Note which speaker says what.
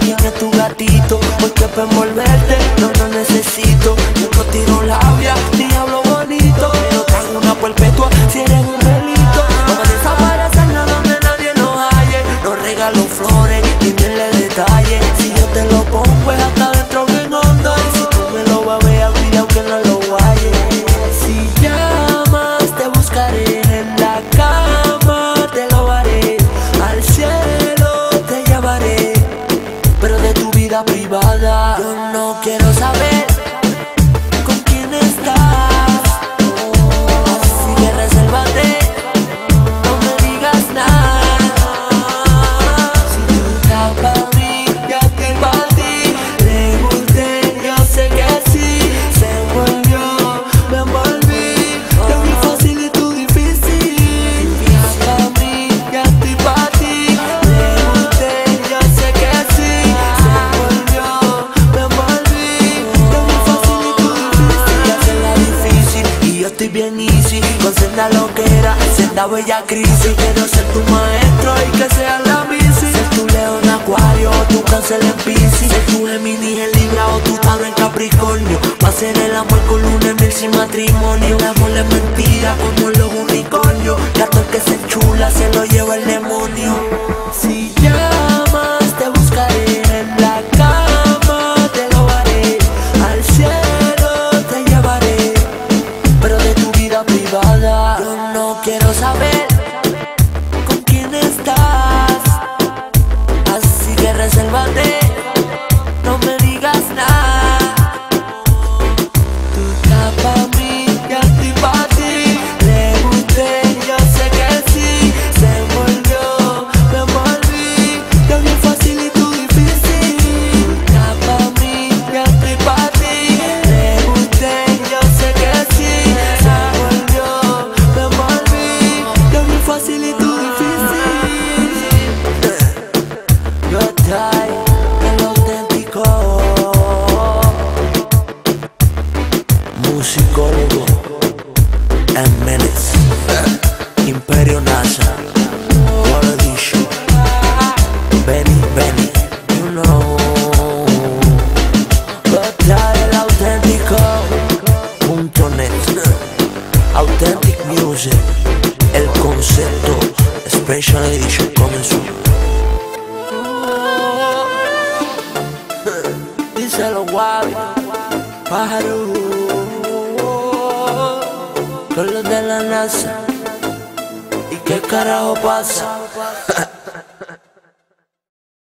Speaker 1: quién es tu gatito, porque para envolverte no necesito. Yo no tiro labia ni hablo bonito, pero traigo una perpetua si eres un delito. Vamos a desaparecernos donde nadie nos halle. No regalo flores ni miel de detalle. Si yo te lo pongo es hasta dentro bien hondo, y si tú me lo vas a ver, cuidado que no lo guayes. Si llamas te buscaré, en la cama te lo haré, al cielo te llevaré, pero de tu vida privada yo no quiero saber con quién estás. Así que resérvate, no me digas nada. Si tú estás pa' mí, yo estoy pa' ti. Le gusté, yo sé que sí. Se envolvió, me envolví. Yo muy fácil y tú difícil. Estás pa' mí, yo estoy pa' ti. Le gusté, yo sé que sí. Se envolvió, me envolví. Yo muy fácil y tú difícil. Hacerla difícil y yo estoy bien easy. Con senda loquera, senda bella crisis. Quiero ser tu maestro y que seas la bici. Ser tu león acuario o tu cáncer en piscis. Ser tu Géminis en Libra o tu Tauro en Capricornio. Va a ser el amor con luna en miel sin matrimonio. El amor es mentira como los unicornios. Gato el que se enchula se lo lleva el demonio. Si llamas te buscaré, en la cama te lo haré, al cielo te llevaré, pero de tu vida privada yo no quiero saber con quién estás. Así que resérvate, no me digas nada. Tú estás pa' mí, yo estoy pa' ti. Le gusté, yo sé que sí. Se envolvió, me envolví. Yo bien fácil y tú difícil. Tú estás pa' mí, yo estoy pa' ti. Le gusté, yo sé que sí. Se envolvió, me envolví. Yo bien fácil y tú difícil. Yo traigo el auténtico musicólogo Menes, Imperio NASA, World Edition, Benny, you know. Yo traigo el auténtico.net, Authentic Music, el concepto, Special Edition comenzó. Díselo guavi, pájaro, con los de la NASA. ¿Y qué carajo pasa?